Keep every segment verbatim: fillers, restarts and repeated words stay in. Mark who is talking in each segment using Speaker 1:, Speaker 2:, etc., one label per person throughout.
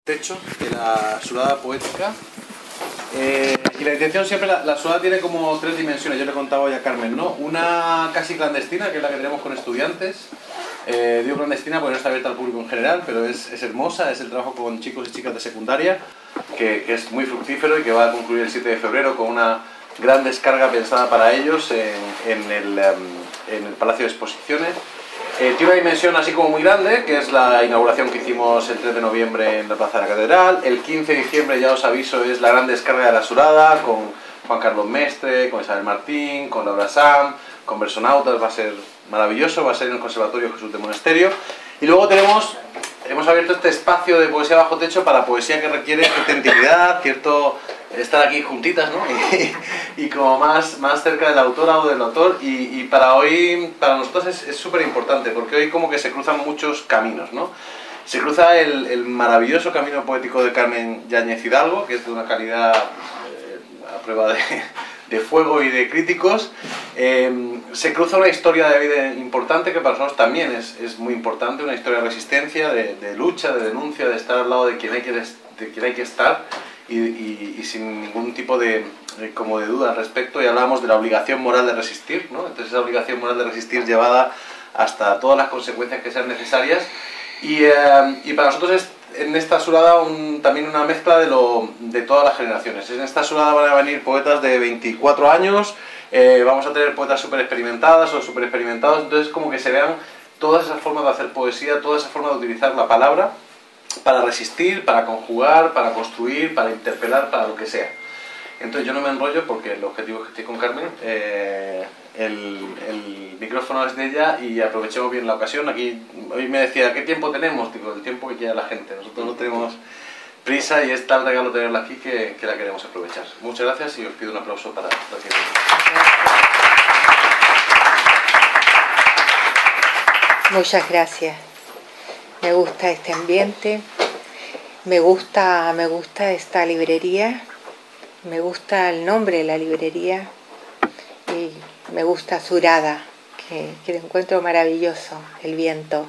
Speaker 1: techo de la Surada Poética. Eh, y la intención siempre, la, la Surada tiene como tres dimensiones, yo le contaba hoy a Carmen, ¿no? Una casi clandestina, que es la que tenemos con estudiantes. Eh, digo clandestina porque no está abierta al público en general, pero es, es hermosa, es el trabajo con chicos y chicas de secundaria, que, que es muy fructífero y que va a concluir el siete de febrero con una gran descarga pensada para ellos en, en, el, en el Palacio de Exposiciones. Eh, tiene una dimensión así como muy grande, que es la inauguración que hicimos el tres de noviembre en la Plaza de la Catedral. El quince de diciembre, ya os aviso, es la gran descarga de la Surada, con Juan Carlos Mestre, con Isabel Martín, con Laura Sam, con Versonautas. Va a ser maravilloso, va a ser en el Conservatorio Jesús de Monasterio. Y luego tenemos, hemos abierto este espacio de poesía bajo techo para poesía que requiere cierta intimidad, cierto estar aquí juntitas, ¿no? Y, y como más, más cerca del autora o del autor. Y, y para hoy, para nosotros es súper importante, porque hoy como que se cruzan muchos caminos, ¿no? Se cruza el, el maravilloso camino poético de Carmen Yáñez Hidalgo, que es de una calidad eh, a prueba de, de fuego y de críticos. Eh, se cruza una historia de vida importante que para nosotros también es, es muy importante, una historia de resistencia, de, de lucha, de denuncia, de estar al lado de quien hay que, de quien hay que estar. Y, y, y sin ningún tipo de, de, como de duda al respecto. Y hablábamos de la obligación moral de resistir, ¿no? Entonces esa obligación moral de resistir llevada hasta todas las consecuencias que sean necesarias. Y, eh, y para nosotros es en esta Surada un, también una mezcla de, lo, de todas las generaciones. En esta Surada van a venir poetas de veinticuatro años, eh, vamos a tener poetas súper experimentadas o súper experimentados, entonces como que se vean todas esas formas de hacer poesía, todas esas formas de utilizar la palabra para resistir, para conjugar, para construir, para interpelar, para lo que sea. Entonces yo no me enrollo porque el objetivo es que estoy con Carmen, eh, el, el micrófono es de ella y aprovechemos bien la ocasión. Aquí hoy me decía, ¿qué tiempo tenemos? Digo, el tiempo que quiera la gente, nosotros no tenemos prisa y es tal regalo tenerla aquí que, que la queremos aprovechar. Muchas gracias y os pido un aplauso para la siguiente.
Speaker 2: Muchas gracias. Me gusta este ambiente, me gusta, me gusta esta librería, me gusta el nombre de la librería y me gusta Surada, que, que lo encuentro maravilloso, el viento.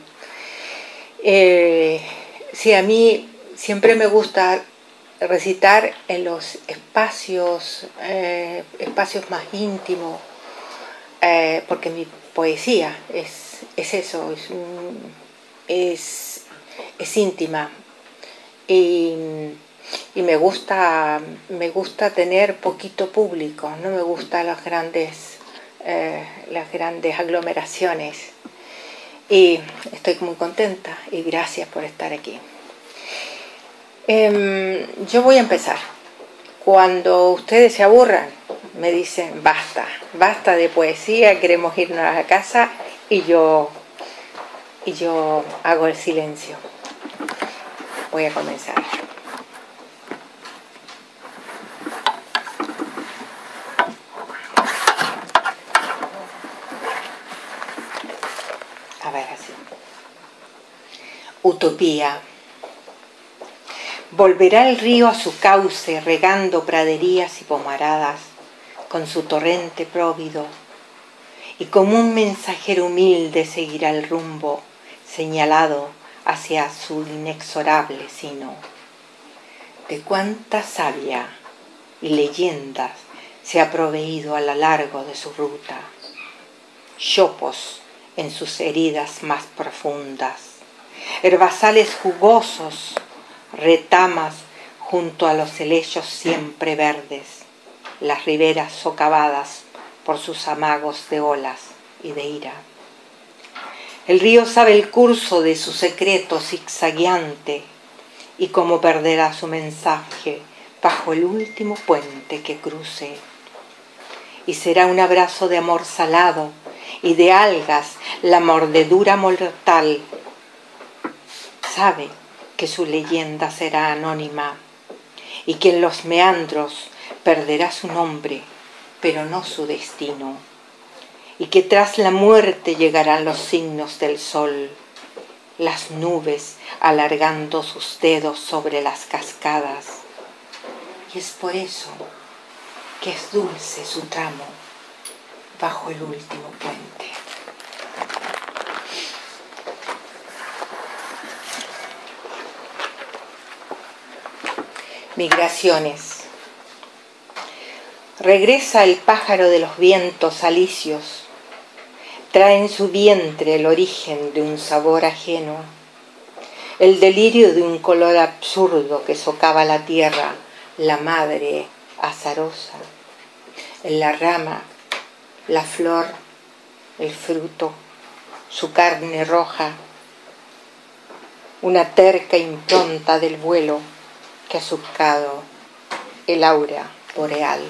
Speaker 2: Eh, sí, a mí siempre me gusta recitar en los espacios, eh, espacios más íntimos, eh, porque mi poesía es, es eso, es un... Es, es íntima y, y me gusta me gusta tener poquito público, no me gustan las grandes eh, las grandes aglomeraciones y estoy muy contenta y gracias por estar aquí. Eh, yo voy a empezar. Cuando ustedes se aburran me dicen basta, basta de poesía, queremos irnos a la casa y yo y yo hago el silencio. Voy a comenzar. A ver, así. Utopía. Volverá el río a su cauce, regando praderías y pomaradas, con su torrente próvido, y como un mensajero humilde seguirá el rumbo señalado hacia su inexorable sino. De cuánta savia y leyendas se ha proveído a lo largo de su ruta, chopos en sus heridas más profundas, herbazales jugosos, retamas junto a los helechos siempre verdes, las riberas socavadas por sus amagos de olas y de ira. El río sabe el curso de su secreto zigzagueante y cómo perderá su mensaje bajo el último puente que cruce. Y será un abrazo de amor salado y de algas la mordedura mortal. Sabe que su leyenda será anónima y que en los meandros perderá su nombre, pero no su destino. Y que tras la muerte llegarán los signos del sol, las nubes alargando sus dedos sobre las cascadas. Y es por eso que es dulce su tramo bajo el último puente. Migraciones. Regresa el pájaro de los vientos alisios, trae en su vientre el origen de un sabor ajeno, el delirio de un color absurdo que socava la tierra, la madre azarosa. En la rama, la flor, el fruto, su carne roja, una terca impronta del vuelo que ha surcado el aura boreal.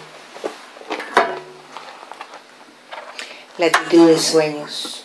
Speaker 2: Latitud de sueños.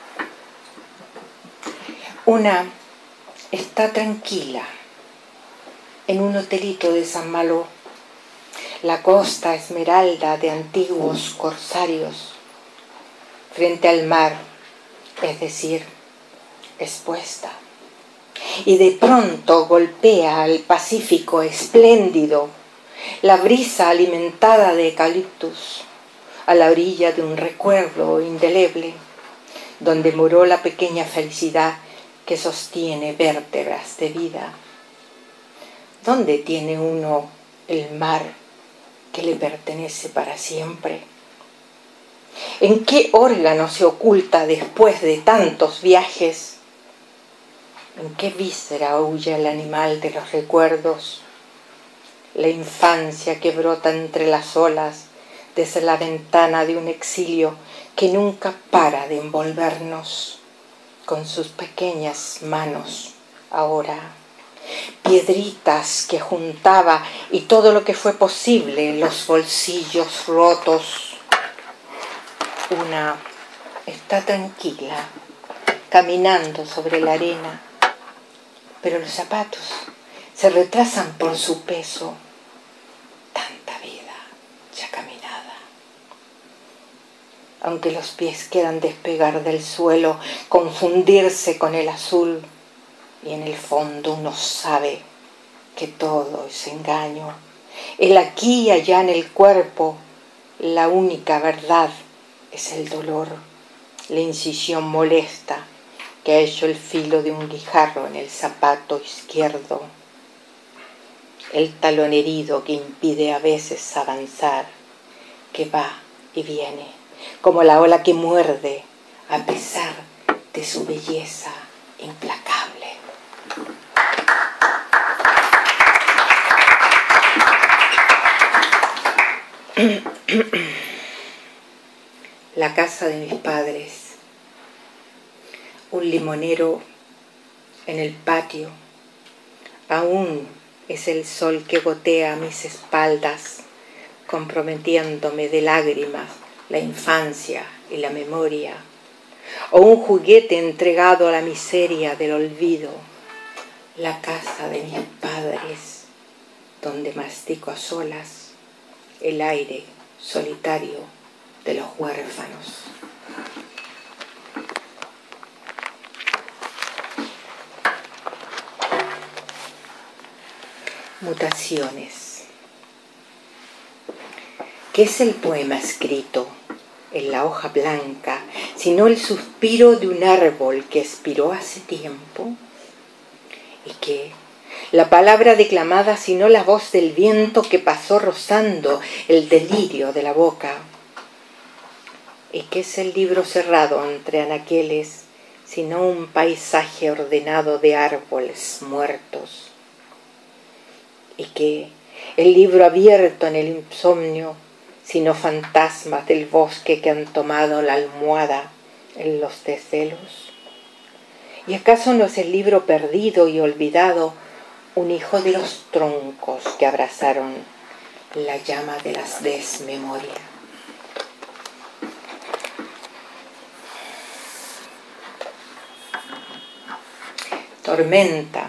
Speaker 2: Una está tranquila en un hotelito de San Malo, la costa esmeralda de antiguos corsarios, frente al mar, es decir, expuesta. Y de pronto golpea al Pacífico espléndido la brisa alimentada de eucaliptus a la orilla de un recuerdo indeleble, donde moró la pequeña felicidad que sostiene vértebras de vida. ¿Dónde tiene uno el mar que le pertenece para siempre? ¿En qué órgano se oculta después de tantos viajes? ¿En qué víscera huye el animal de los recuerdos? La infancia que brota entre las olas desde la ventana de un exilio que nunca para de envolvernos con sus pequeñas manos ahora. Piedritas que juntaba y todo lo que fue posible en los bolsillos rotos. Una está tranquila, caminando sobre la arena, pero los zapatos se retrasan por su peso. Tanta vida ya caminada. Aunque los pies quieran despegar del suelo, confundirse con el azul, y en el fondo uno sabe que todo es engaño. El aquí y allá en el cuerpo, la única verdad es el dolor, la incisión molesta que ha hecho el filo de un guijarro en el zapato izquierdo, el talón herido que impide a veces avanzar, que va y viene, como la ola que muerde a pesar de su belleza implacable. La casa de mis padres, un limonero en el patio, aún es el sol que gotea a mis espaldas, comprometiéndome de lágrimas la infancia y la memoria, o un juguete entregado a la miseria del olvido, la casa de mis padres, donde mastico a solas el aire solitario de los huérfanos. Mutaciones. ¿Qué es el poema escrito en la hoja blanca, sino el suspiro de un árbol que expiró hace tiempo? ¿Y qué? La palabra declamada, sino la voz del viento que pasó rozando el delirio de la boca. ¿Y qué es el libro cerrado entre anaqueles, sino un paisaje ordenado de árboles muertos? ¿Y qué? El libro abierto en el insomnio, sino fantasmas del bosque que han tomado la almohada en los desvelos. ¿Y acaso no es el libro perdido y olvidado un hijo de los troncos que abrazaron la llama de las desmemorias? Tormenta.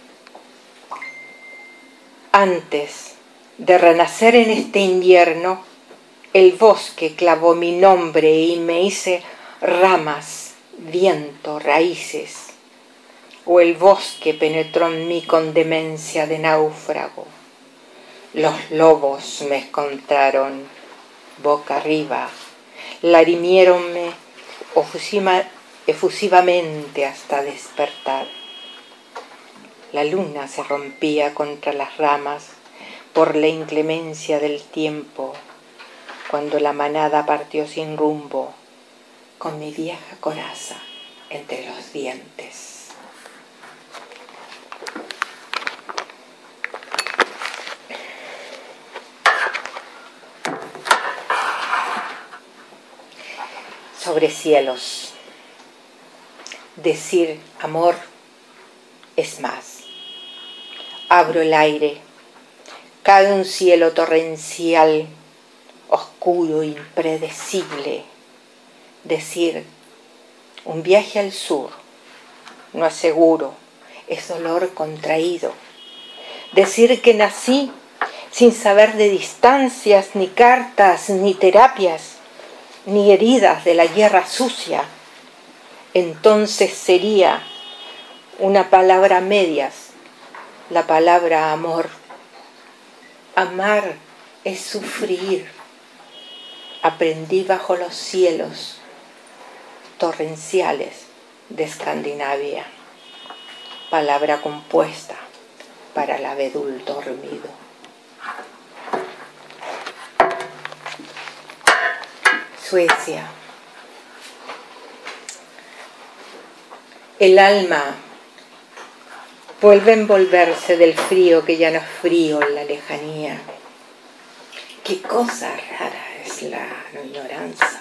Speaker 2: Antes de renacer en este invierno, el bosque clavó mi nombre y me hice ramas, viento, raíces. O el bosque penetró en mí con demencia de náufrago. Los lobos me encontraron boca arriba, larimiéronme efusivamente hasta despertar. La luna se rompía contra las ramas por la inclemencia del tiempo, cuando la manada partió sin rumbo, con mi vieja coraza entre los dientes. Sobre cielos. Decir amor es más. Abro el aire. Cae un cielo torrencial, oscuro, impredecible. Decir un viaje al sur no es seguro, es dolor contraído. Decir que nací sin saber de distancias, ni cartas, ni terapias, ni heridas de la guerra sucia, entonces sería una palabra a medias, la palabra amor. Amar es sufrir. Aprendí bajo los cielos torrenciales de Escandinavia, palabra compuesta para el abedul dormido. Suecia. El alma vuelve a envolverse del frío que ya no es frío en la lejanía. Qué cosa rara es la ignorancia.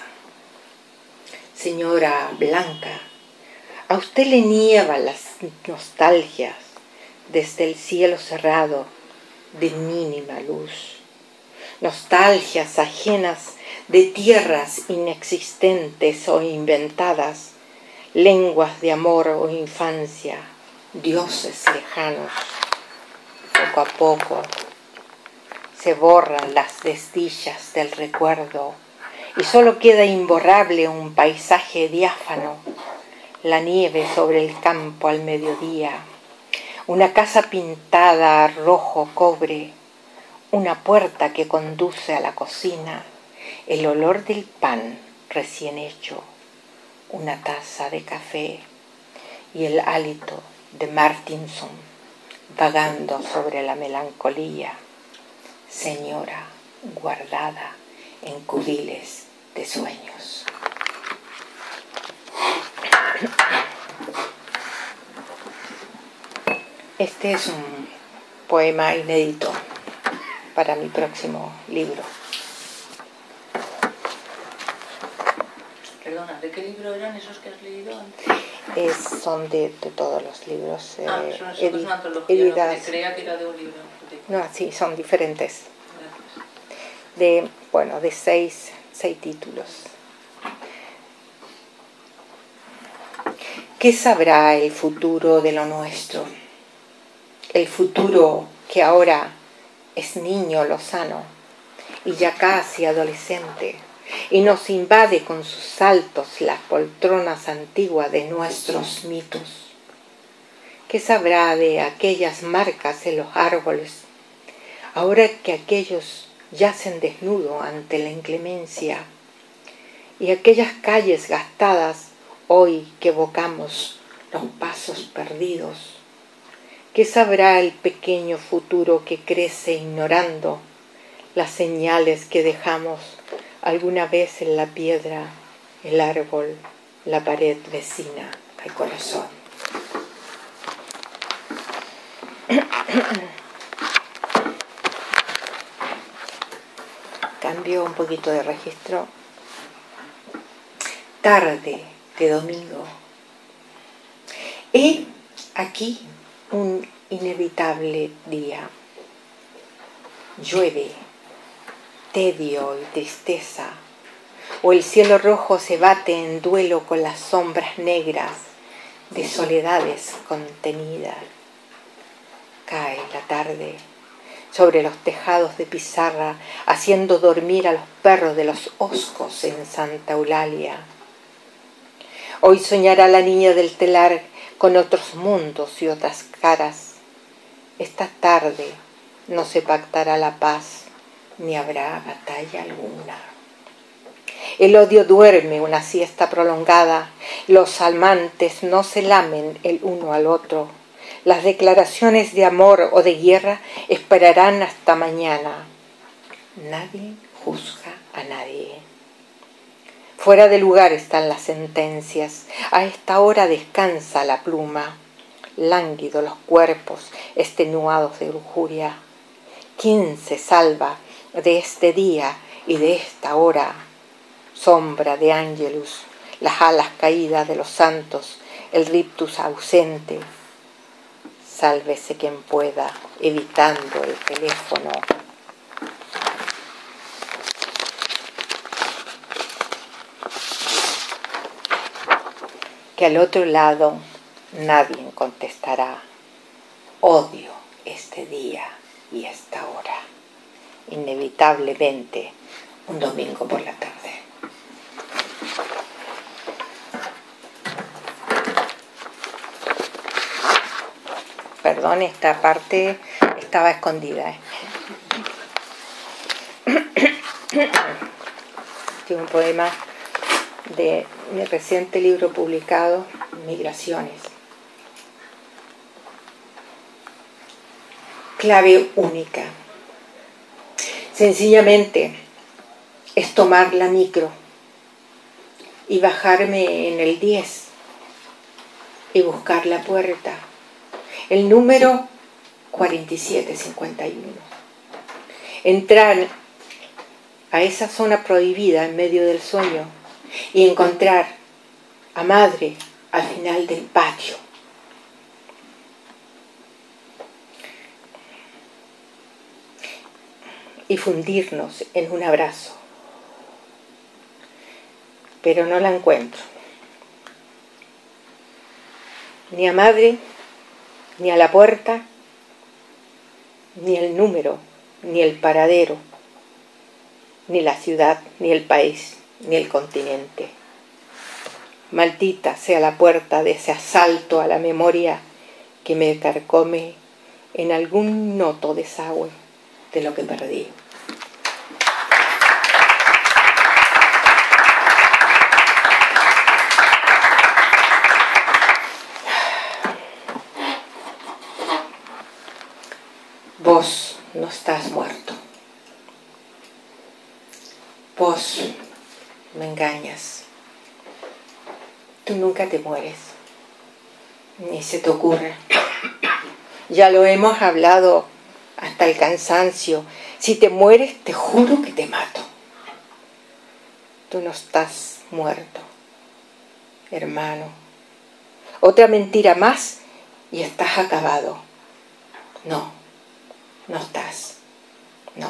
Speaker 2: Señora Blanca, a usted le nievan las nostalgias desde el cielo cerrado de mínima luz. Nostalgias ajenas de tierras inexistentes o inventadas, lenguas de amor o infancia, dioses lejanos. Poco a poco se borran las desdichas del recuerdo y solo queda imborrable un paisaje diáfano, la nieve sobre el campo al mediodía, una casa pintada a rojo cobre, una puerta que conduce a la cocina, el olor del pan recién hecho, una taza de café y el hálito de Martinson vagando sobre la melancolía, señora guardada en cubiles de sueños. Este es un poema inédito para mi próximo libro.
Speaker 3: Perdona, ¿de qué libro eran esos que has leído antes?
Speaker 2: Es, son de, de todos los libros eh,
Speaker 3: ah, son, son
Speaker 2: edi-
Speaker 3: una antología,
Speaker 2: editados.
Speaker 3: No, creía que era de un libro.
Speaker 2: No, sí, son diferentes.
Speaker 3: Gracias.
Speaker 2: De, bueno, de seis, seis títulos. ¿Qué sabrá el futuro de lo nuestro? El futuro que ahora es niño lozano y ya casi adolescente y nos invade con sus saltos las poltronas antiguas de nuestros mitos. ¿Qué sabrá de aquellas marcas en los árboles, ahora que aquellos yacen desnudos ante la inclemencia, y aquellas calles gastadas hoy que evocamos los pasos perdidos? ¿Qué sabrá el pequeño futuro que crece ignorando las señales que dejamos alguna vez en la piedra, el árbol, la pared vecina al corazón? Cambio un poquito de registro. Tarde de domingo. Y aquí un inevitable día. Llueve, tedio y tristeza, o el cielo rojo se bate en duelo con las sombras negras de soledades contenidas. Cae la tarde sobre los tejados de pizarra, haciendo dormir a los perros de los hoscos en Santa Eulalia. Hoy soñará la niña del telar con otros mundos y otras caras. Esta tarde no se pactará la paz, ni habrá batalla alguna. El odio duerme una siesta prolongada, los amantes no se lamen el uno al otro, Las declaraciones de amor o de guerra esperarán hasta mañana. Nadie juzga a nadie. Fuera de lugar están las sentencias. A esta hora descansa la pluma. Lánguidos los cuerpos, extenuados de lujuria. ¿Quién se salva de este día y de esta hora? Sombra de ángelus, las alas caídas de los santos, el rictus ausente. Sálvese quien pueda, evitando el teléfono. Que al otro lado nadie contestará. Odio este día y esta hora. Inevitablemente, un domingo por la tarde. Perdón, esta parte estaba escondida. ¿eh? Este es un poema de mi reciente libro publicado, Migraciones. Clave única. Sencillamente es tomar la micro y bajarme en el diez y buscar la puerta. El número cuarenta y siete cincuenta y uno. Entrar a esa zona prohibida en medio del sueño y encontrar a madre al final del patio. Y fundirnos en un abrazo. Pero no la encuentro. Ni a madre, ni a la puerta, ni el número, ni el paradero, ni la ciudad, ni el país, ni el continente. Maldita sea la puerta de ese asalto a la memoria que me carcome en algún noto desagüe de lo que perdí. Vos no estás muerto. Vos me engañas. Tú nunca te mueres. Ni se te ocurre. Ya lo hemos hablado hasta el cansancio. Si te mueres, te juro que te mato. Tú no estás muerto, hermano. Otra mentira más y estás acabado. No. No estás, no.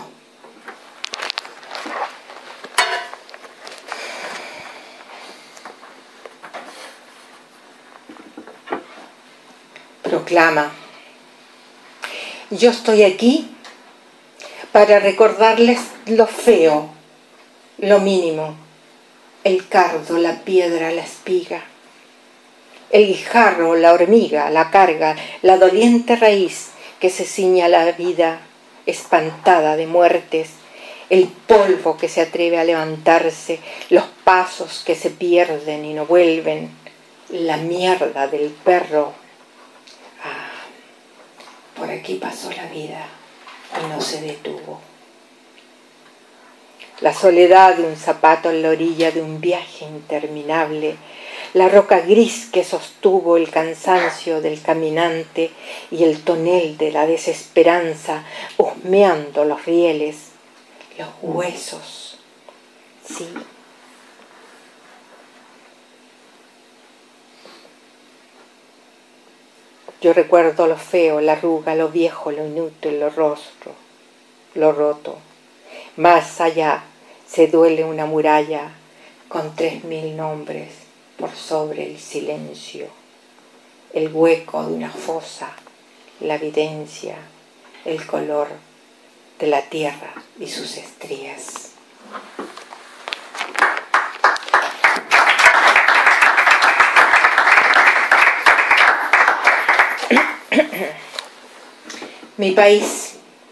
Speaker 2: Proclama: yo estoy aquí para recordarles lo feo, lo mínimo, el cardo, la piedra, la espiga, el guijarro, la hormiga, la carga, la doliente raíz que se ciña la vida espantada de muertes, el polvo que se atreve a levantarse, los pasos que se pierden y no vuelven, la mierda del perro. Ah, por aquí pasó la vida y no se detuvo. La soledad de un zapato en la orilla de un viaje interminable, la roca gris que sostuvo el cansancio del caminante y el tonel de la desesperanza husmeando los rieles, los huesos, sí. Yo recuerdo lo feo, la arruga, lo viejo, lo inútil, lo rostro, lo roto. Más allá se duele una muralla con tres mil nombres por sobre el silencio, el hueco de una fosa, la evidencia, el color de la tierra y sus estrías. Mi país.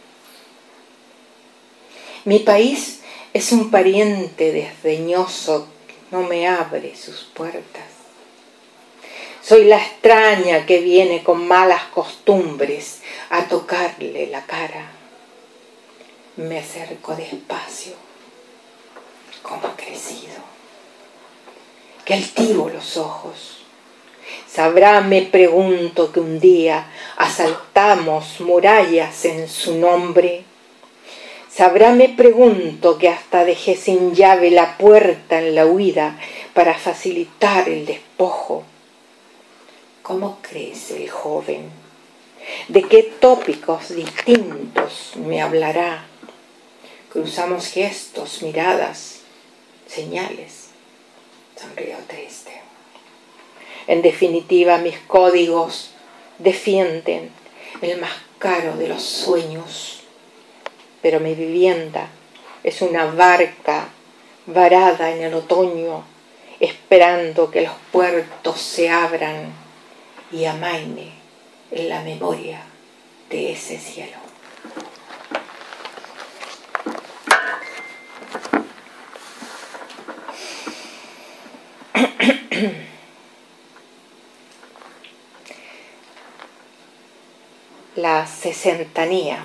Speaker 2: Mi país es un pariente desdeñoso que no me abre sus puertas. Soy la extraña que viene con malas costumbres a tocarle la cara. Me acerco despacio. ¿Cómo ha crecido? Que altivo los ojos. Sabrá, me pregunto, que un día asaltamos murallas en su nombre. Sabrá, me pregunto, que hasta dejé sin llave la puerta en la huida para facilitar el despojo. ¿Cómo crece el joven? ¿De qué tópicos distintos me hablará? Cruzamos gestos, miradas, señales. Sonrío triste. En definitiva, mis códigos defienden el más caro de los sueños. Pero mi vivienda es una barca varada en el otoño, esperando que los puertos se abran y amaine en la memoria de ese cielo. La sesentanía.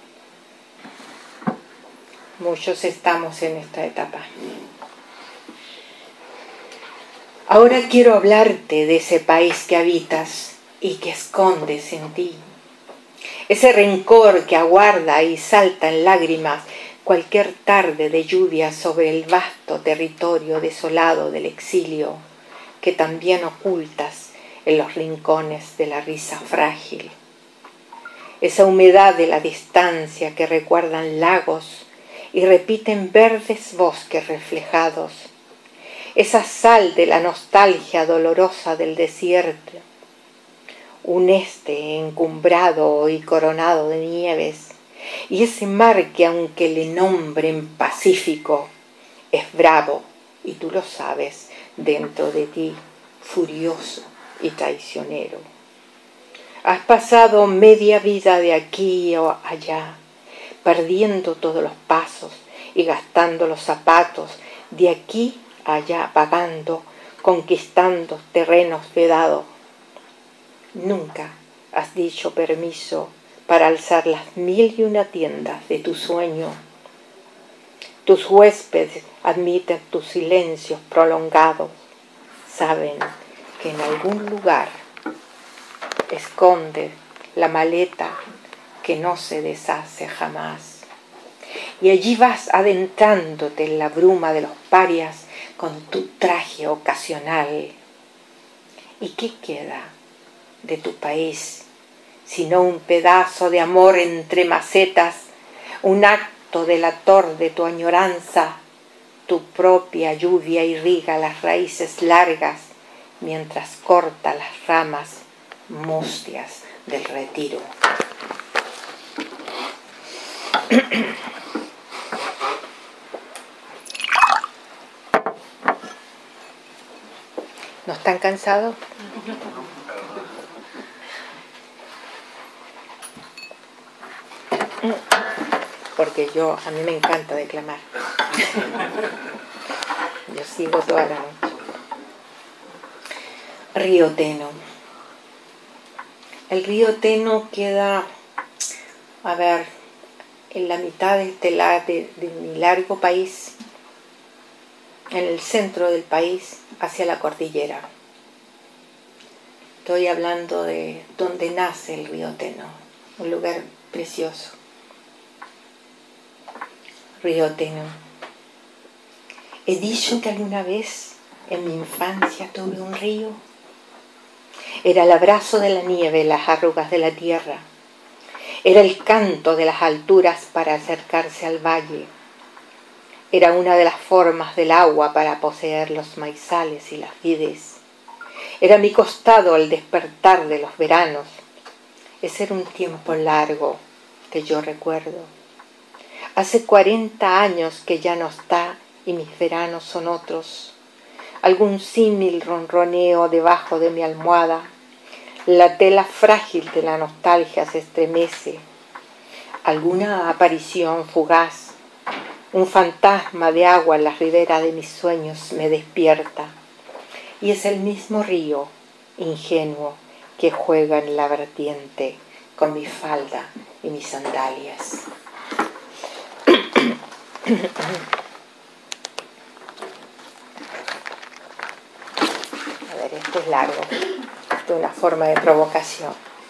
Speaker 2: Muchos estamos en esta etapa. Ahora quiero hablarte de ese país que habitas y que escondes en ti. Ese rencor que aguarda y salta en lágrimas cualquier tarde de lluvia sobre el vasto territorio desolado del exilio, que también ocultas en los rincones de la risa frágil. Esa humedad de la distancia que recuerdan lagos y repiten verdes bosques reflejados. Esa sal de la nostalgia dolorosa del desierto. Un este encumbrado y coronado de nieves. Y ese mar que, aunque le nombren Pacífico, es bravo, y tú lo sabes, dentro de ti, furioso y traicionero. Has pasado media vida de aquí o allá, perdiendo todos los pasos y gastando los zapatos, de aquí a allá vagando, conquistando terrenos vedados. Nunca has dicho permiso para alzar las mil y una tiendas de tu sueño. Tus huéspedes admiten tus silencios prolongados. Saben que en algún lugar esconde la maleta que no se deshace jamás. Y allí vas adentrándote en la bruma de los parias con tu traje ocasional. ¿Y qué queda de tu país sino un pedazo de amor entre macetas, un acto delator de tu añoranza? Tu propia lluvia irriga las raíces largas mientras corta las ramas mustias del retiro. ¿No están cansados? Porque yo, a mí me encanta declamar. Yo sigo toda la noche. Río Teno. El río Teno queda, a ver, en la mitad de, este, de, de mi largo país, en el centro del país, hacia la cordillera. Estoy hablando de donde nace el río Teno, un lugar precioso. Río Teno. He dicho que alguna vez en mi infancia tuve un río. Era el abrazo de la nieve, las arrugas de la tierra. Era el canto de las alturas para acercarse al valle. Era una de las formas del agua para poseer los maizales y las vides. Era mi costado al despertar de los veranos. Ese era un tiempo largo que yo recuerdo. Hace cuarenta años que ya no está y mis veranos son otros. Algún símil ronroneo debajo de mi almohada. La tela frágil de la nostalgia se estremece. Alguna aparición fugaz, un fantasma de agua en las riberas de mis sueños me despierta. Y es el mismo río ingenuo que juega en la vertiente con mi falda y mis sandalias. A ver, esto es largo, de una forma de provocación.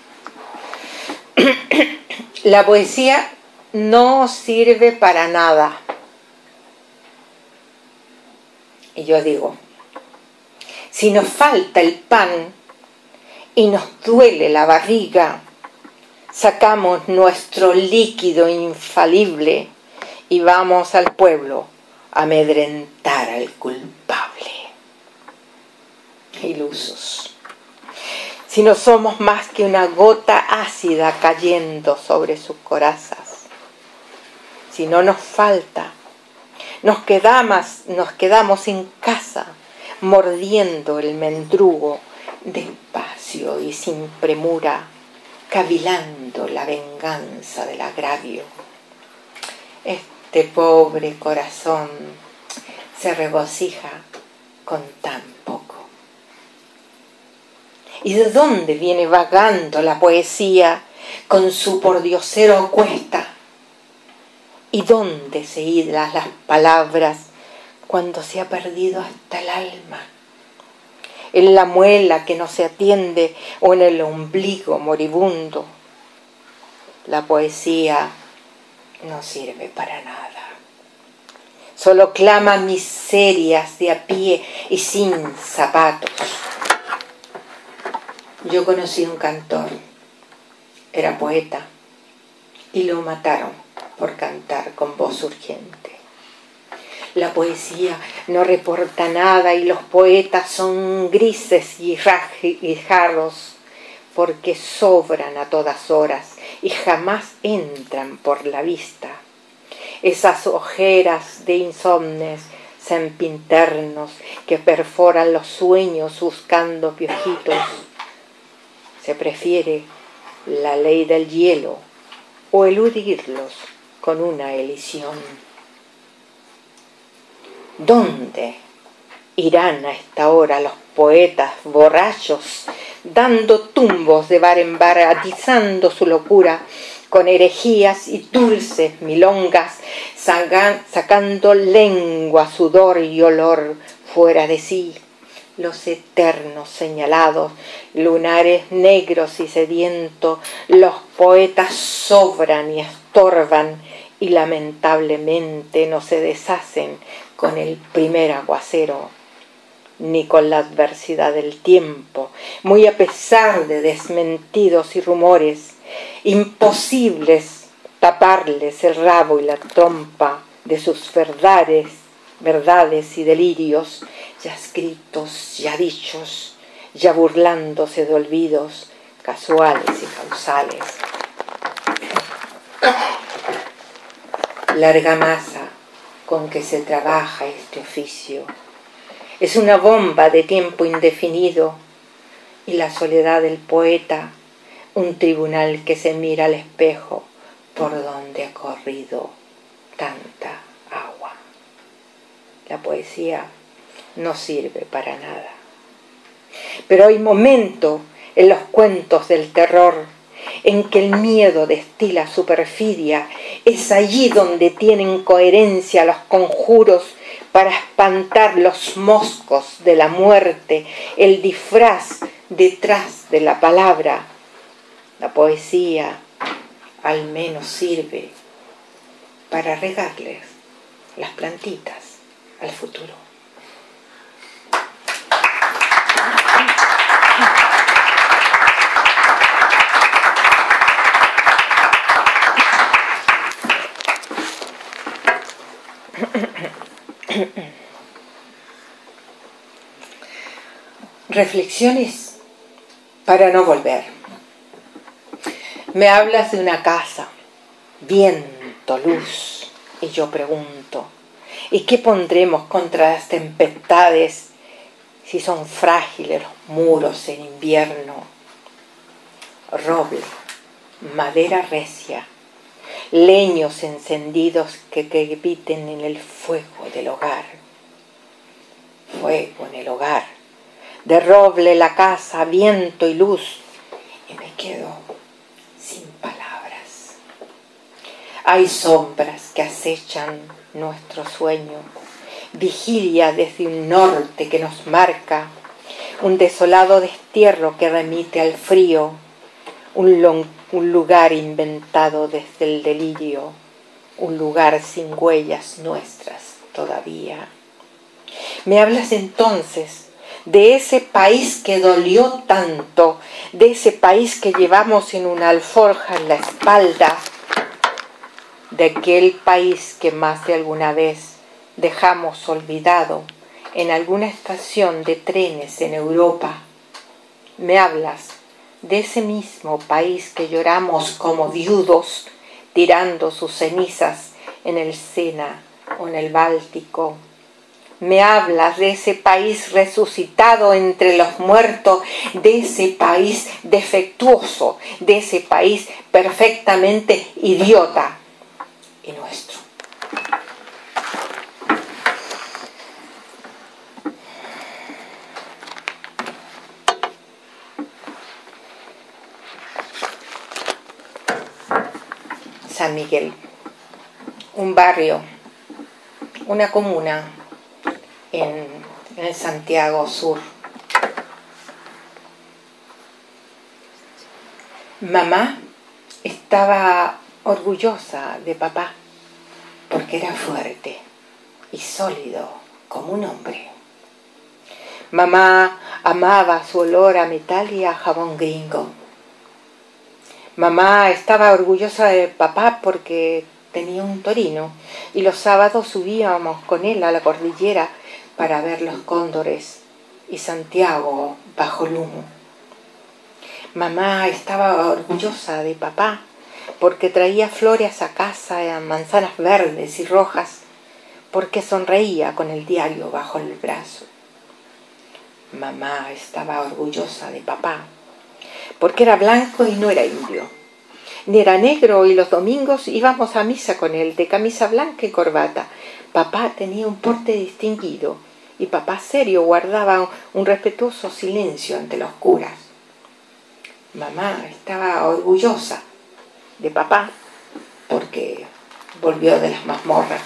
Speaker 2: La poesía no sirve para nada. Y yo digo, si nos falta el pan y nos duele la barriga, sacamos nuestro líquido infalible y vamos al pueblo a amedrentar al culpable. Ilusos. Si no somos más que una gota ácida cayendo sobre sus corazas, si no nos falta, nos quedamos, nos quedamos en casa mordiendo el mendrugo despacio y sin premura, cavilando la venganza del agravio. Este pobre corazón se regocija con tan poco. ¿Y de dónde viene vagando la poesía con su pordiosero cuesta? ¿Y dónde se hilan las palabras cuando se ha perdido hasta el alma? ¿En la muela que no se atiende o en el ombligo moribundo? La poesía no sirve para nada. Solo clama miserias de a pie y sin zapatos. Yo conocí un cantor, era poeta, y lo mataron por cantar con voz urgente. La poesía no reporta nada y los poetas son grises y jarros porque sobran a todas horas y jamás entran por la vista. Esas ojeras de insomnes sempiternos que perforan los sueños buscando piojitos. Se prefiere la ley del hielo o eludirlos con una elisión. ¿Dónde irán a esta hora los poetas borrachos, dando tumbos de bar en bar, atizando su locura con herejías y dulces milongas, sacando lengua, sudor y olor fuera de sí? Los eternos señalados, lunares negros y sedientos, los poetas sobran y estorban y lamentablemente no se deshacen con el primer aguacero ni con la adversidad del tiempo, muy a pesar de desmentidos y rumores, imposibles taparles el rabo y la trompa de sus verdades, verdades y delirios, ya escritos, ya dichos, ya burlándose de olvidos casuales y causales. La argamasa con que se trabaja este oficio es una bomba de tiempo indefinido y la soledad del poeta un tribunal que se mira al espejo por donde ha corrido tanta agua. La poesía no sirve para nada. Pero hay momentos en los cuentos del terror en que el miedo destila su perfidia. Es allí donde tienen coherencia los conjuros para espantar los moscos de la muerte, el disfraz detrás de la palabra. La poesía al menos sirve para regarles las plantitas al futuro. Reflexiones para no volver. Me hablas de una casa, viento, luz, y yo pregunto, ¿y qué pondremos contra las tempestades si son frágiles los muros en invierno? Roble, madera recia, leños encendidos que crepiten en el fuego del hogar. Fuego en el hogar, de roble la casa, viento y luz, y me quedo sin palabras. Hay sombras que acechan nuestro sueño, vigilia desde un norte que nos marca, un desolado destierro que remite al frío, un, long, un lugar inventado desde el delirio, un lugar sin huellas nuestras todavía. Me hablas entonces de ese país que dolió tanto, de ese país que llevamos en una alforja en la espalda, de aquel país que más de alguna vez dejamos olvidado en alguna estación de trenes en Europa. Me hablas de ese mismo país que lloramos como viudos, tirando sus cenizas en el Sena o en el Báltico. Me hablas de ese país resucitado entre los muertos, de ese país defectuoso, de ese país perfectamente idiota y nuestro. San Miguel, un barrio, una comuna en, en el Santiago Sur. Mamá estaba orgullosa de papá porque era fuerte y sólido como un hombre. Mamá amaba su olor a metal y a jabón gringo. Mamá estaba orgullosa de papá porque tenía un torino y los sábados subíamos con él a la cordillera para ver los cóndores y Santiago bajo el humo. Mamá estaba orgullosa de papá porque traía flores a casa, manzanas verdes y rojas, porque sonreía con el diario bajo el brazo. Mamá estaba orgullosa de papá porque era blanco y no era indio, ni era negro, y los domingos íbamos a misa con él de camisa blanca y corbata. Papá tenía un porte distinguido y papá serio guardaba un respetuoso silencio ante los curas. Mamá estaba orgullosa de papá porque volvió de las mazmorras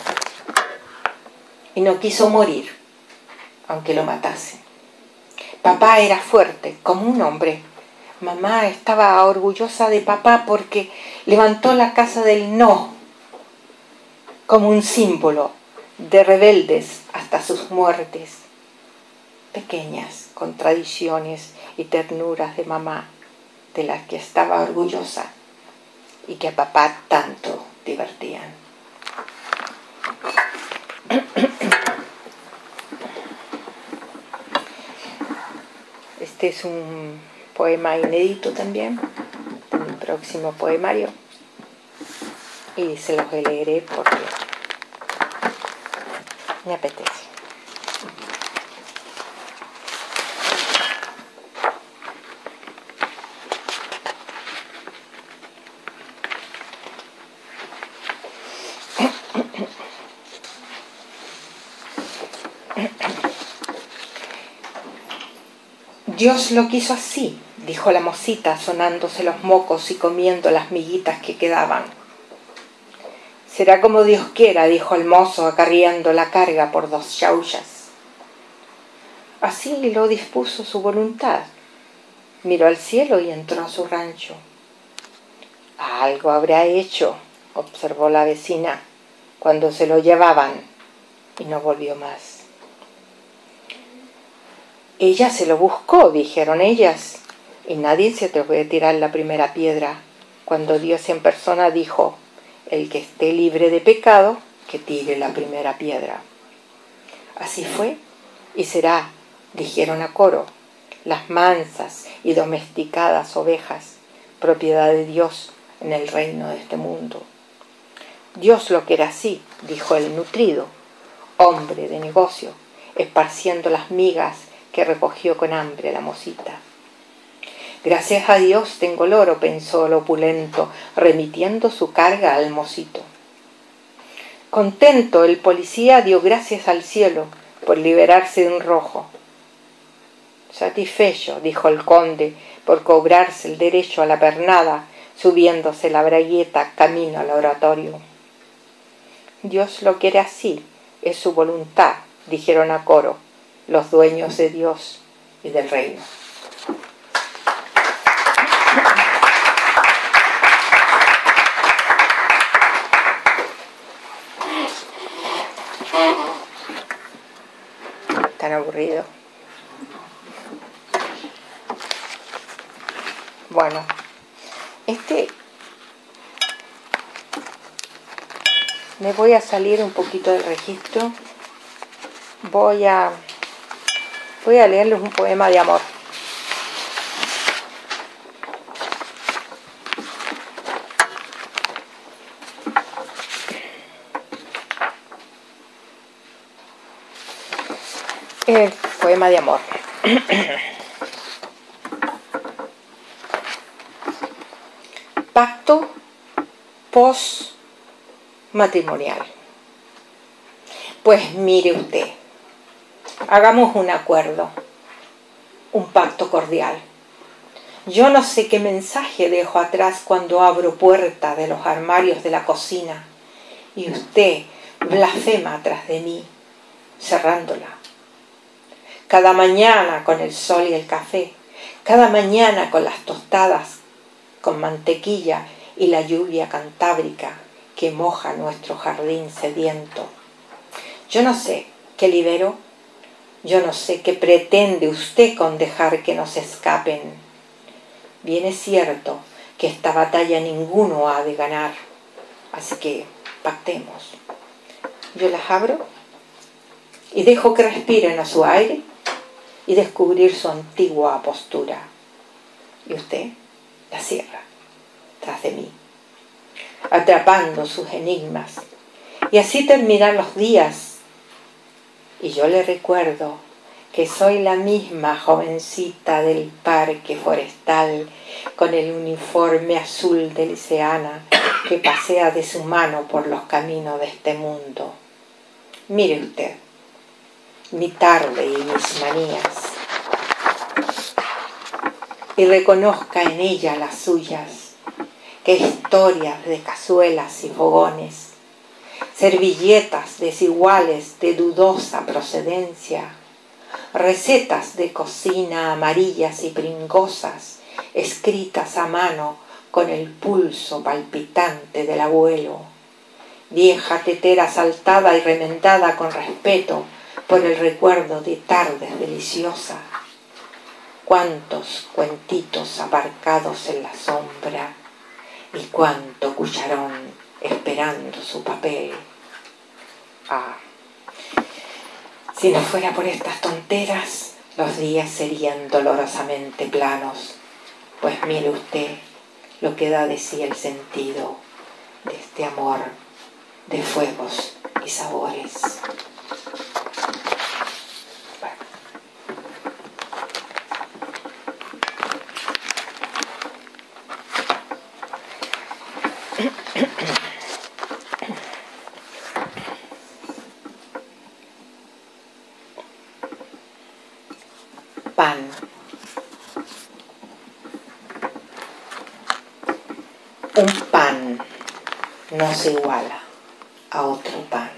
Speaker 2: y no quiso morir aunque lo matasen. Papá era fuerte como un hombre. Mamá estaba orgullosa de papá porque levantó la casa del no como un símbolo de rebeldes hasta sus muertes. Pequeñas contradicciones y ternuras de mamá de las que estaba orgullosa y que a papá tanto divertían. Este es un poema inédito también, en el próximo poemario, y se los leeré porque me apetece. Dios lo quiso así, dijo la mocita, sonándose los mocos y comiendo las miguitas que quedaban. Será como Dios quiera, dijo el mozo, acarreando la carga por dos chaullas. Así lo dispuso su voluntad. Miró al cielo y entró a su rancho. Algo habrá hecho, observó la vecina, cuando se lo llevaban, y no volvió más. Ella se lo buscó, dijeron ellas, y nadie se atrevió a tirar la primera piedra, cuando Dios en persona dijo: el que esté libre de pecado, que tire la primera piedra. Así fue y será, dijeron a coro, las mansas y domesticadas ovejas, propiedad de Dios en el reino de este mundo. Dios lo quiere así, dijo el nutrido, hombre de negocio, esparciendo las migas que recogió con hambre la mocita. Gracias a Dios tengo loro, pensó el opulento, remitiendo su carga al mocito. Contento, el policía dio gracias al cielo por liberarse de un rojo. Satisfecho, dijo el conde, por cobrarse el derecho a la pernada, subiéndose la bragueta camino al oratorio. Dios lo quiere así, es su voluntad, dijeron a coro los dueños de Dios y del reino. Tan aburrido. Bueno, este me voy a salir un poquito del registro. Voy a voy a leerles un poema de amor. El poema de amor. Pacto post matrimonial. Pues mire usted, hagamos un acuerdo, un pacto cordial. Yo no sé qué mensaje dejo atrás cuando abro puerta de los armarios de la cocina y usted blasfema atrás de mí, cerrándola. Cada mañana con el sol y el café, cada mañana con las tostadas con mantequilla y la lluvia cantábrica que moja nuestro jardín sediento. Yo no sé qué libero, yo no sé qué pretende usted con dejar que nos escapen. Bien es cierto que esta batalla ninguno ha de ganar, así que pactemos. Yo las abro y dejo que respiren a su aire y descubrir su antigua postura. Y usted la cierra tras de mí, atrapando sus enigmas. Y así terminan los días. Y yo le recuerdo que soy la misma jovencita del parque forestal con el uniforme azul de liceana que pasea de su mano por los caminos de este mundo. Mire usted, mi tarde y mis manías, y reconozca en ella las suyas, que historias de cazuelas y fogones, servilletas desiguales de dudosa procedencia, recetas de cocina amarillas y pringosas, escritas a mano con el pulso palpitante del abuelo, vieja tetera saltada y remendada con respeto por el recuerdo de tardes deliciosas. Cuántos cuentitos aparcados en la sombra y cuánto cucharón esperando su papel. Ah, si no fuera por estas tonteras, los días serían dolorosamente planos. Pues mire usted lo que da de sí el sentido de este amor de fuegos y sabores. Pan. Un pan no se iguala a otro pan.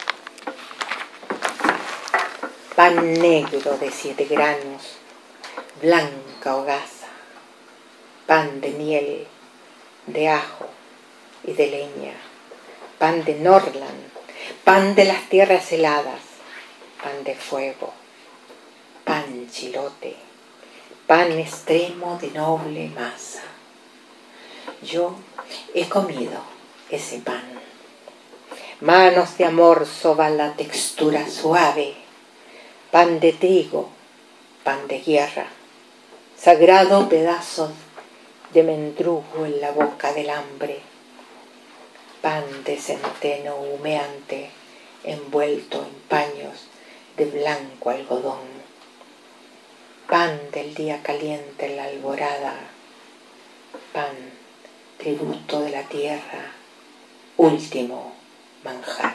Speaker 2: Pan negro de siete granos, blanca hogaza, pan de miel, de ajo y de leña, pan de Norland, pan de las tierras heladas, pan de fuego, pan chilote, pan extremo de noble masa. Yo he comido ese pan. Manos de amor soban la textura suave, pan de trigo, pan de guerra, sagrado pedazo de mendrugo en la boca del hambre, pan de centeno humeante envuelto en paños de blanco algodón, pan del día caliente en la alborada, pan tributo de la tierra, último manjar.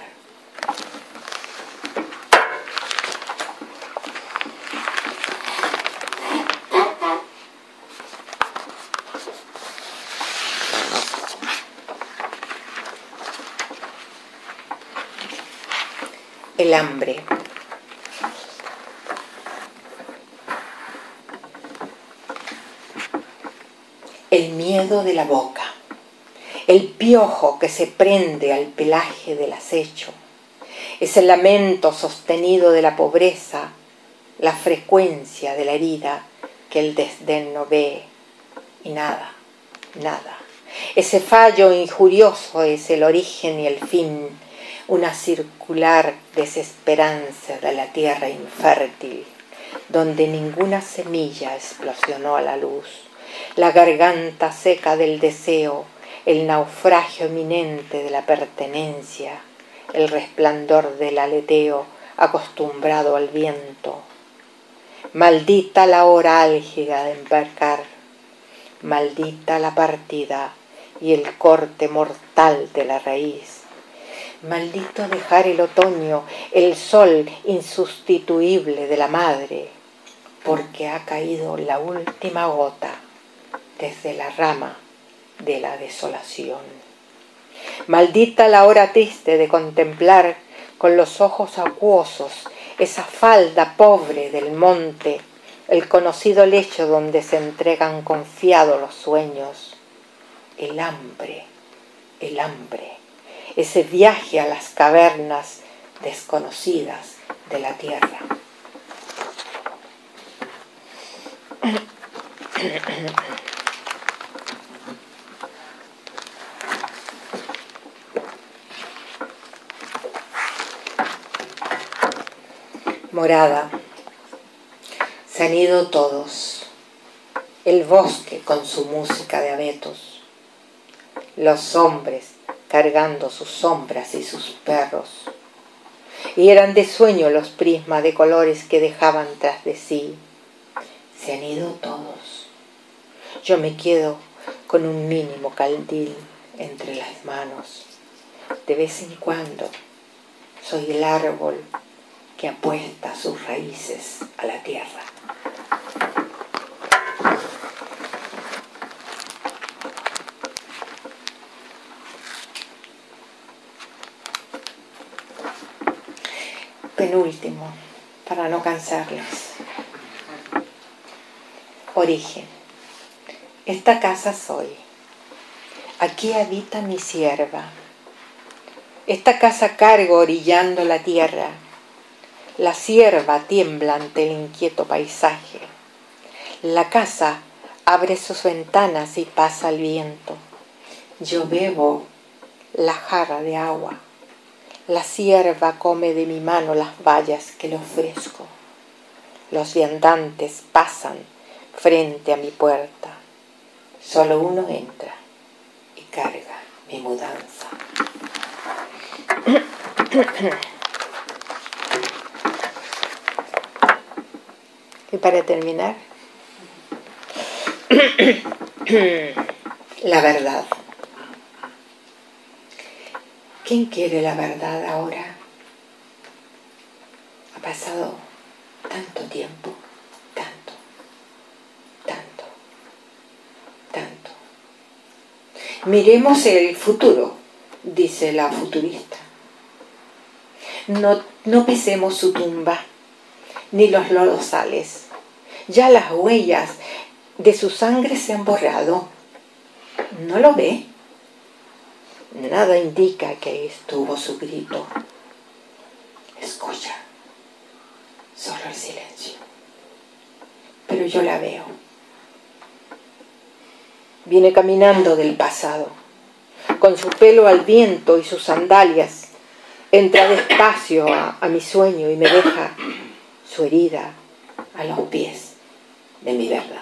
Speaker 2: El hambre. El miedo de la boca, el piojo que se prende al pelaje del acecho, es el lamento sostenido de la pobreza, la frecuencia de la herida que el desdén no ve, y nada, nada. Ese fallo injurioso es el origen y el fin, una circular desesperanza de la tierra infértil, donde ninguna semilla explosionó a la luz, la garganta seca del deseo, el naufragio eminente de la pertenencia, el resplandor del aleteo acostumbrado al viento. Maldita la hora álgida de embarcar, maldita la partida y el corte mortal de la raíz. Maldito dejar el otoño, el sol insustituible de la madre, porque ha caído la última gota desde la rama de la desolación. Maldita la hora triste de contemplar con los ojos acuosos esa falda pobre del monte, el conocido lecho donde se entregan confiados los sueños. El hambre, el hambre, ese viaje a las cavernas desconocidas de la tierra. Morada. Se han ido todos. El bosque con su música de abetos. Los hombres cargando sus sombras y sus perros. Y eran de sueño los prismas de colores que dejaban tras de sí. Se han ido todos. Yo me quedo con un mínimo candil entre las manos. De vez en cuando soy el árbol que apuesta sus raíces a la tierra. Penúltimo, para no cansarles. Origen. Esta casa soy. Aquí habita mi sierva. Esta casa cargo orillando la tierra. La sierva tiembla ante el inquieto paisaje. La casa abre sus ventanas y pasa el viento. Yo bebo la jarra de agua. La sierva come de mi mano las bayas que le ofrezco. Los viandantes pasan frente a mi puerta. Solo uno entra y carga mi mudanza. Y para terminar, la verdad. ¿Quién quiere la verdad ahora? Ha pasado tanto tiempo, tanto, tanto, tanto. Miremos el futuro, dice la futurista. No, no pesemos su tumba, ni los lodazales. Ya las huellas de su sangre se han borrado. ¿No lo ve? Nada indica que ahí estuvo su grito. Escucha, solo el silencio. Pero yo la veo. Viene caminando del pasado, con su pelo al viento y sus sandalias. Entra despacio a, a mi sueño y me deja su herida a los pies de mi verdad.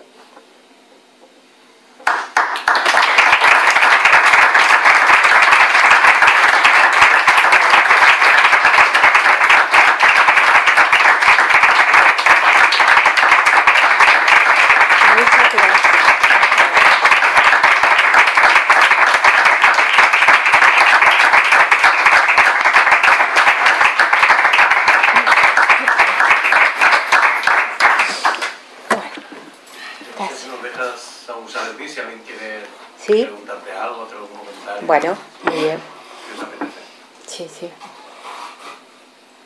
Speaker 1: Si alguien quiere
Speaker 2: ¿Sí?
Speaker 1: preguntarte algo, hacer algún comentario.
Speaker 2: Bueno, muy bien.
Speaker 1: ¿Qué os apetece?
Speaker 2: Sí, sí.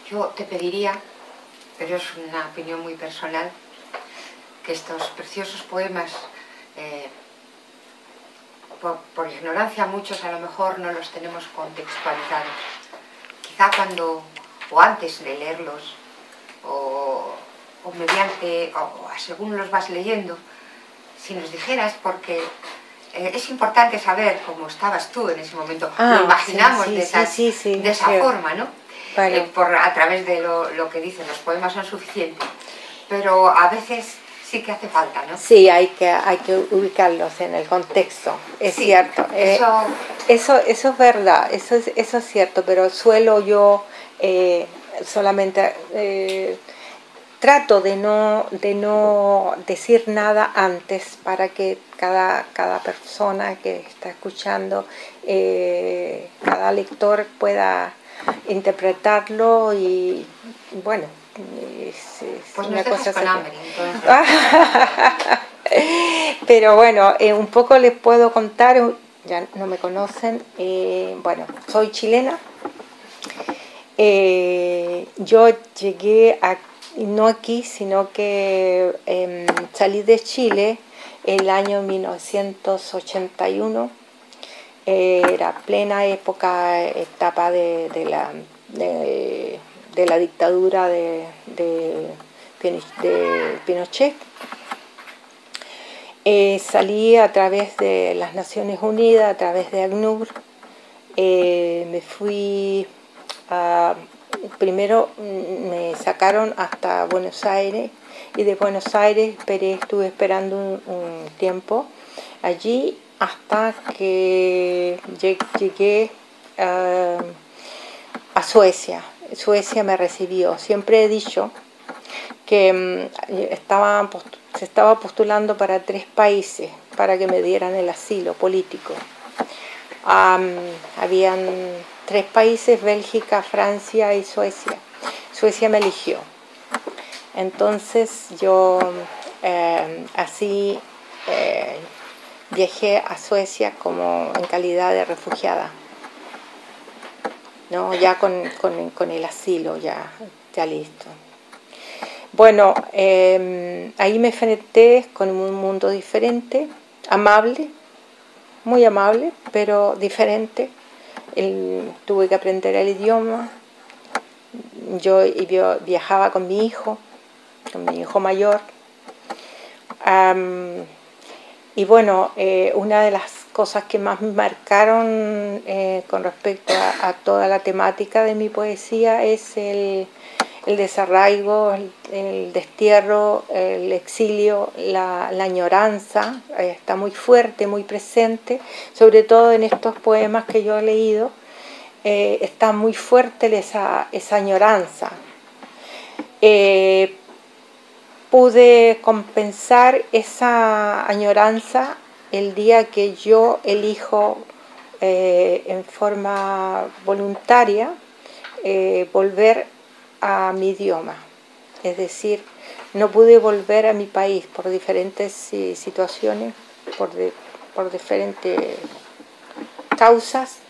Speaker 4: Yo te pediría, pero es una opinión muy personal, que estos preciosos poemas, eh, por, por ignorancia muchos a lo mejor no los tenemos contextualizados. Quizá cuando, o antes de leerlos, o, o mediante, o, o según los vas leyendo, si nos dijeras, porque eh, es importante saber cómo estabas tú en ese momento,
Speaker 2: ah,
Speaker 4: lo imaginamos
Speaker 2: sí, sí,
Speaker 4: de, esas,
Speaker 2: sí, sí, sí,
Speaker 4: de esa
Speaker 2: sí.
Speaker 4: forma, ¿no?
Speaker 2: Bueno.
Speaker 4: Eh, por, a través de lo, lo que dicen, los poemas son suficientes, pero a veces sí que hace falta, ¿no?
Speaker 2: Sí, hay que, hay que ubicarlos en el contexto, es
Speaker 4: sí,
Speaker 2: cierto.
Speaker 4: Eso...
Speaker 2: Eh, eso, eso es verdad, eso es, eso es cierto, pero suelo yo eh, solamente... Eh, trato de no, de no decir nada antes para que cada, cada persona que está escuchando, eh, cada lector pueda interpretarlo y bueno, es, es
Speaker 4: pues
Speaker 2: una
Speaker 4: nos
Speaker 2: cosa
Speaker 4: con
Speaker 2: así.
Speaker 4: hambre, entonces.
Speaker 2: Pero bueno, eh, un poco les puedo contar, ya no me conocen, eh, bueno, soy chilena, eh, yo llegué a no aquí, sino que eh, salí de Chile el año mil novecientos ochenta y uno, eh, era plena época, etapa de, de, la, de, de la dictadura de, de, de Pinochet. Eh, salí a través de las Naciones Unidas, a través de ACNUR, eh, me fui a... Primero me sacaron hasta Buenos Aires y de Buenos Aires esperé, estuve esperando un, un tiempo allí hasta que llegué uh, a Suecia. Suecia me recibió. Siempre he dicho que um, estaba, se estaba postulando para tres países para que me dieran el asilo político. Um, habían tres países, Bélgica, Francia y Suecia. Suecia me eligió. Entonces yo eh, así eh, viajé a Suecia como en calidad de refugiada, ¿no? Ya con, con, con el asilo, ya, ya listo. Bueno, eh, ahí me enfrenté con un mundo diferente, amable, muy amable, pero diferente. El, tuve que aprender el idioma. Yo viajaba con mi hijo, con mi hijo mayor. Um, y bueno, eh, una de las cosas que más me marcaron eh, con respecto a, a toda la temática de mi poesía es el, el desarraigo, el, el destierro, el exilio, la, la añoranza, eh, está muy fuerte, muy presente, sobre todo en estos poemas que yo he leído, eh, está muy fuerte esa, esa añoranza. Eh, pude compensar esa añoranza el día que yo elijo eh, en forma voluntaria eh, volver a mi idioma, es decir, no pude volver a mi país por diferentes sí, situaciones, por, de, por diferentes causas.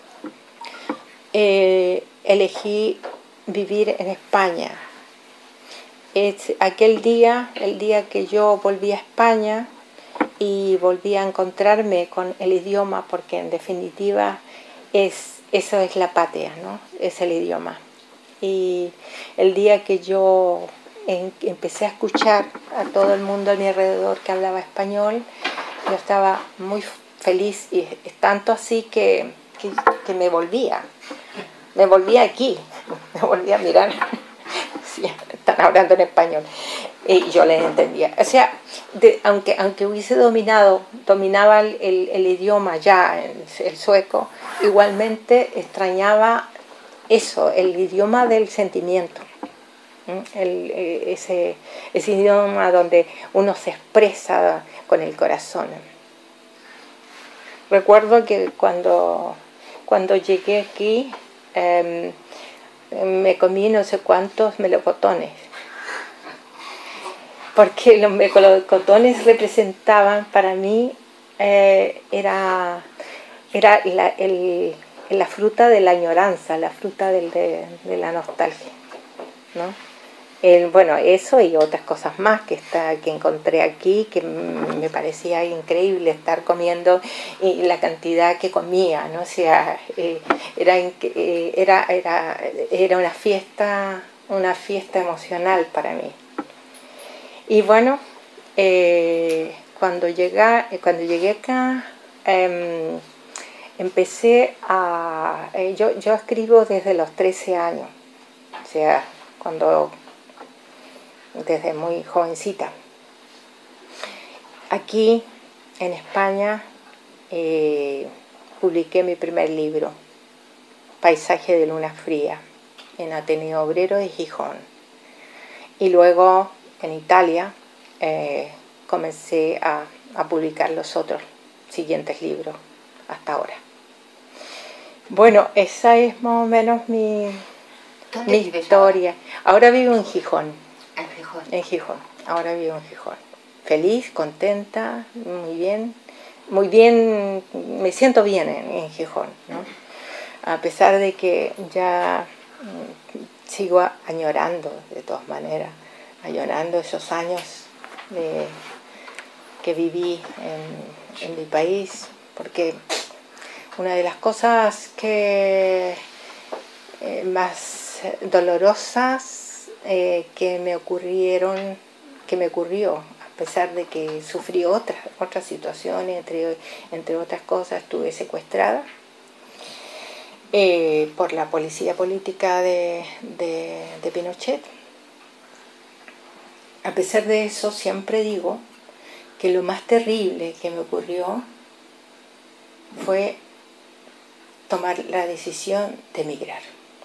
Speaker 2: Eh, elegí vivir en España. Es aquel día, el día que yo volví a España y volví a encontrarme con el idioma, porque en definitiva es, eso es la patria, ¿no? Es el idioma. Y el día que yo en, empecé a escuchar a todo el mundo a mi alrededor que hablaba español, yo estaba muy feliz, y es tanto así que, que, que me volvía, me volvía aquí, me volvía a mirar. Sí, están hablando en español y yo les entendía, o sea, de, aunque, aunque hubiese dominado dominaba el, el, el idioma ya, el, el sueco, igualmente extrañaba eso, el idioma del sentimiento, el, ese, ese idioma donde uno se expresa con el corazón. Recuerdo que cuando, cuando llegué aquí eh, me comí no sé cuántos melocotones, porque los melocotones representaban para mí, eh, era, era la, el, la fruta de la añoranza, la fruta del, de, de la nostalgia. ¿no? El, bueno, eso y otras cosas más que, está, que encontré aquí, que me parecía increíble estar comiendo y la cantidad que comía, ¿no? O sea, eh, era, eh, era, era, era una fiesta, una fiesta emocional para mí. Y bueno, eh, cuando, llega, cuando llegué acá, eh, empecé a... Eh, yo, yo escribo desde los trece años, o sea, cuando... desde muy jovencita. Aquí en España eh, publiqué mi primer libro, Paisaje de luna fría, en Ateneo Obrero de Gijón. Y luego en Italia eh, comencé a, a publicar los otros siguientes libros hasta ahora. Bueno, esa es más o menos mi, mi historia. Ahora? ahora vivo en Gijón.
Speaker 4: En Gijón.
Speaker 2: En Gijón, ahora vivo en Gijón. Feliz, contenta, muy bien, muy bien, me siento bien en, en Gijón, ¿no? A pesar de que ya mm, sigo añorando, de todas maneras, añorando esos años de, que viví en, en mi país, porque una de las cosas que eh, más dolorosas Eh, que me ocurrieron, que me ocurrió, a pesar de que sufrí otras, otras situaciones, entre, entre otras cosas, estuve secuestrada eh, por la policía política de, de, de Pinochet. A pesar de eso, siempre digo que lo más terrible que me ocurrió fue tomar la decisión de emigrar.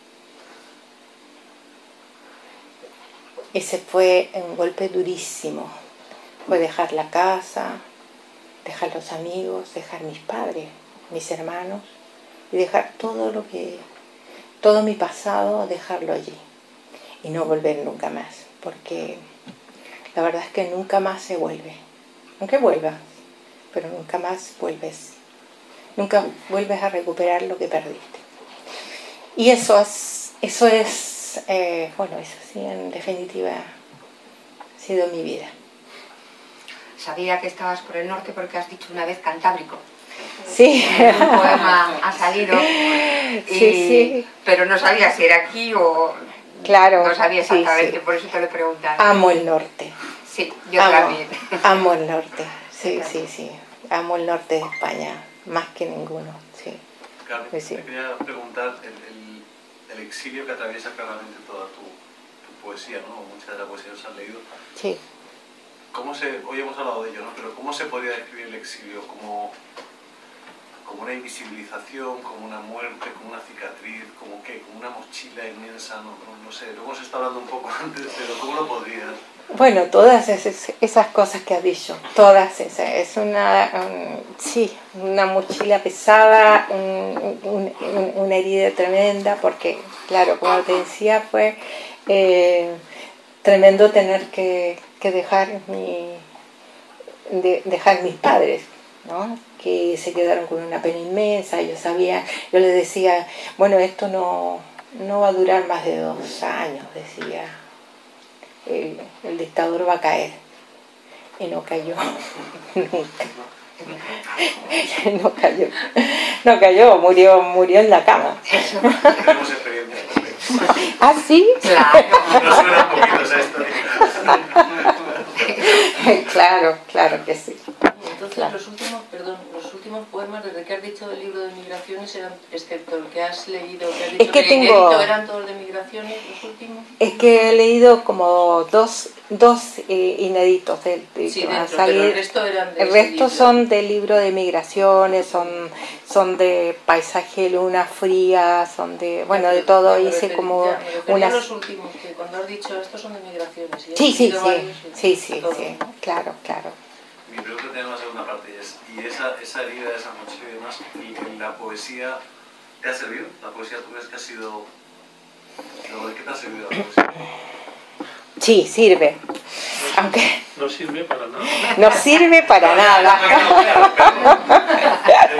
Speaker 2: Ese fue un golpe durísimo. Fue dejar la casa, dejar los amigos, dejar mis padres, mis hermanos, y dejar todo lo que, todo mi pasado, dejarlo allí. Y no volver nunca más, porque la verdad es que nunca más se vuelve. Aunque vuelvas, pero nunca más vuelves. Nunca vuelves a recuperar lo que perdiste. Y eso es, eso es Eh, bueno, eso sí, en definitiva ha sido mi vida.
Speaker 4: Sabía que estabas por el norte porque has dicho una vez Cantábrico.
Speaker 2: Sí.
Speaker 4: Un poema ha salido, y,
Speaker 2: sí, sí.
Speaker 4: pero no sabía si era aquí o...
Speaker 2: Claro.
Speaker 4: No sabía exactamente,
Speaker 2: sí, sí.
Speaker 4: Por eso te lo he preguntado.
Speaker 2: Amo el norte.
Speaker 4: Sí, yo
Speaker 2: amo,
Speaker 4: también.
Speaker 2: Amo el norte, sí, sí, sí. Amo el norte de España, más que ninguno, sí.
Speaker 1: Carmen,
Speaker 2: pues sí.
Speaker 1: te quería preguntar el, el, el exilio que atraviesa claramente toda tu, tu poesía, ¿no? Mucha de la poesía os has leído.
Speaker 2: Sí.
Speaker 1: ¿Cómo se, hoy hemos hablado de ello, ¿no? Pero ¿cómo se podría describir el exilio? ¿Como, como una invisibilización, como una muerte, como una cicatriz, como qué? ¿Como una mochila inmensa? No, no, no sé, lo hemos estado hablando un poco antes, pero ¿cómo lo podrías?
Speaker 2: Bueno, todas esas, esas cosas que has dicho, todas esas, es una, um, sí, una mochila pesada, un, un, un, una herida tremenda, porque, claro, como te decía, fue eh, tremendo tener que, que dejar, mi, de, dejar mis padres, ¿no? Que se quedaron con una pena inmensa. Yo sabía, yo les decía, bueno, esto no, no va a durar más de dos años, decía. El, el dictador va a caer, y no cayó nunca. no cayó no cayó murió murió en la cama.
Speaker 1: Tenemos experiencia.
Speaker 2: ¿Ah, sí?
Speaker 4: Claro.
Speaker 1: Nos suena un poquito esa historia.
Speaker 2: claro claro que sí.
Speaker 3: Entonces
Speaker 2: claro.
Speaker 3: los últimos, perdón, los últimos poemas desde que has dicho del libro de migraciones eran, excepto el que has leído, que has dicho
Speaker 2: es que,
Speaker 3: que
Speaker 2: tengo,
Speaker 3: inédito, eran todos de migraciones, los últimos.
Speaker 2: Es que he leído como dos, dos eh, inéditos del de,
Speaker 3: sí,
Speaker 2: que van a
Speaker 3: dentro,
Speaker 2: salir.
Speaker 3: Pero el resto eran de
Speaker 2: El resto son del libro de migraciones, son, son de paisaje, luna fría, son de, bueno, de todo.
Speaker 3: Ya,
Speaker 2: hice
Speaker 3: referí,
Speaker 2: como
Speaker 3: ya, me
Speaker 2: unas...
Speaker 3: los últimos, que cuando has dicho estos son de migraciones. ¿Sí?
Speaker 2: Sí, sí, sí,
Speaker 3: varios,
Speaker 2: sí, sí,
Speaker 3: todo,
Speaker 2: sí,
Speaker 3: ¿no?
Speaker 2: claro, claro.
Speaker 1: Mi pregunta tiene una segunda parte y es, ¿y esa, esa herida, esa mochila y demás, y, y la poesía, te ha servido? ¿La poesía tú crees que ha sido... ¿De qué te ha servido la poesía?
Speaker 2: Sí, sirve. Aunque
Speaker 5: no sirve para nada.
Speaker 2: no sirve para nada.
Speaker 1: Es muy clara,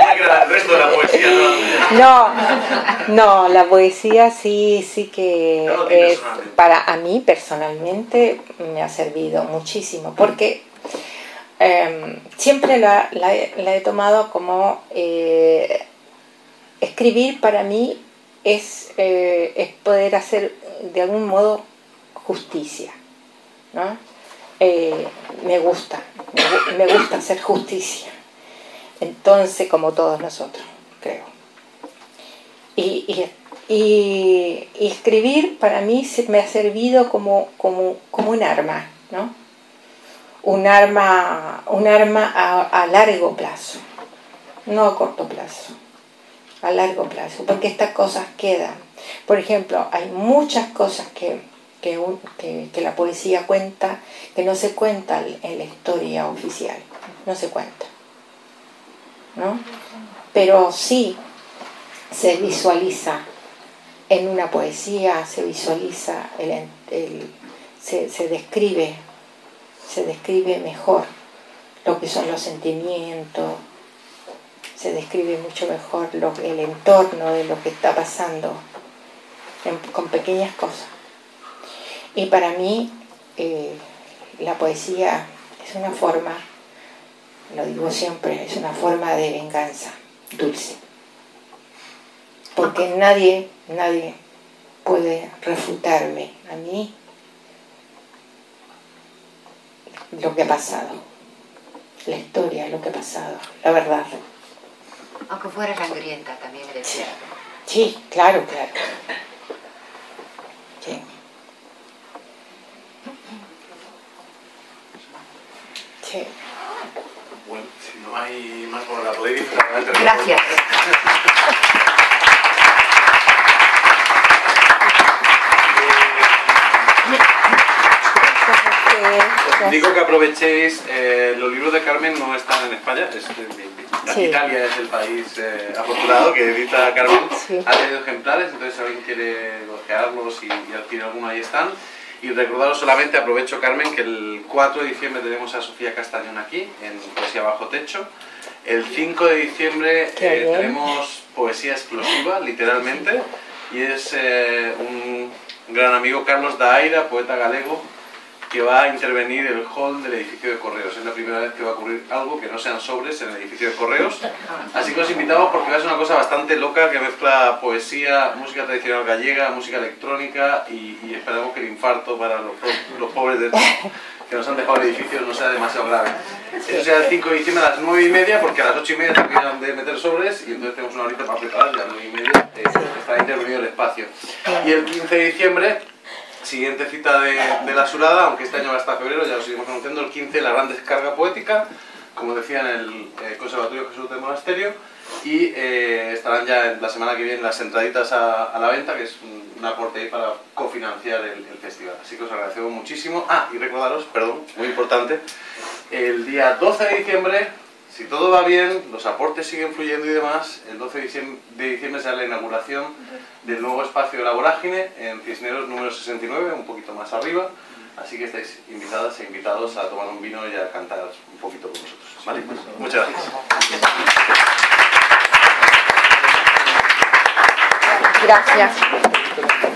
Speaker 1: el resto de la poesía, ¿no?
Speaker 2: No, no, la poesía sí, sí que
Speaker 1: No, no,
Speaker 2: es, para a mí personalmente me ha servido muchísimo, porque eh, siempre la, la, la he tomado como eh, escribir para mí es, eh, es poder hacer de algún modo justicia, ¿no? Eh, me gusta, me, me gusta hacer justicia. Entonces, como todos nosotros, creo. Y, y, y, y escribir para mí se me ha servido como, como, como un arma, ¿no? Un arma, un arma a, a largo plazo, no a corto plazo, a largo plazo, porque estas cosas quedan. Por ejemplo, hay muchas cosas que, que, un, que, que la poesía cuenta, que no se cuentan en la historia oficial, no se cuenta, ¿no? Pero sí se visualiza en una poesía, se visualiza, el, el, se, se describe, se describe mejor lo que son los sentimientos, se describe mucho mejor lo, el entorno de lo que está pasando en, con pequeñas cosas. Y para mí eh, la poesía es una forma, lo digo siempre, es una forma de venganza dulce, porque nadie, nadie puede refutarme a mí lo que ha pasado, la historia, lo que ha pasado, la verdad.
Speaker 4: Aunque fuera sangrienta, también eres cierto.
Speaker 2: Sí, claro, claro. Sí. Sí.
Speaker 1: Bueno, si no hay más por la poder ir, realmente...
Speaker 4: Gracias.
Speaker 1: Os digo que aprovechéis, eh, los libros de Carmen no están en España, es, eh,
Speaker 2: Sí.
Speaker 1: Italia es el país eh, afortunado que edita Carmen,
Speaker 2: Sí.
Speaker 1: ha tenido ejemplares, entonces si alguien quiere ojearlos y, y adquirir alguno, ahí están. Y recordaros solamente, aprovecho Carmen, que el cuatro de diciembre tenemos a Sofía Castañón aquí, en Poesía Bajo Techo. El cinco de diciembre eh, tenemos poesía explosiva, literalmente, y es eh, un gran amigo, Carlos Daira, poeta galego, que va a intervenir el hall del edificio de Correos. Es la primera vez que va a ocurrir algo que no sean sobres en el edificio de Correos. Así que os invitamos porque va a ser una cosa bastante loca que mezcla poesía, música tradicional gallega, música electrónica y, y esperamos que el infarto para los, los pobres de, que nos han dejado el edificio no sea demasiado grave. Eso será el cinco de diciembre a las nueve y media porque a las ocho y media terminan de meter sobres y entonces tenemos una horita para preparar y a las nueve y media eh, está intervenido el espacio. Y el quince de diciembre, siguiente cita de, de la Surada, aunque este año va hasta febrero, ya lo seguimos anunciando, el quince, la gran descarga poética, como decía, en el eh, Conservatorio Jesús del Monasterio, y eh, estarán ya la semana que viene las entraditas a, a la venta, que es un, un aporte ahí para cofinanciar el, el festival. Así que os agradecemos muchísimo. Ah, y recordaros, perdón, muy importante, el día doce de diciembre, si todo va bien, los aportes siguen fluyendo y demás, el doce de diciembre, de diciembre será la inauguración del nuevo espacio de la Vorágine en Cisneros número sesenta y nueve, un poquito más arriba, así que estáis invitadas e invitados a tomar un vino y a cantar un poquito con nosotros. ¿Vale? Muchas gracias.
Speaker 2: Gracias.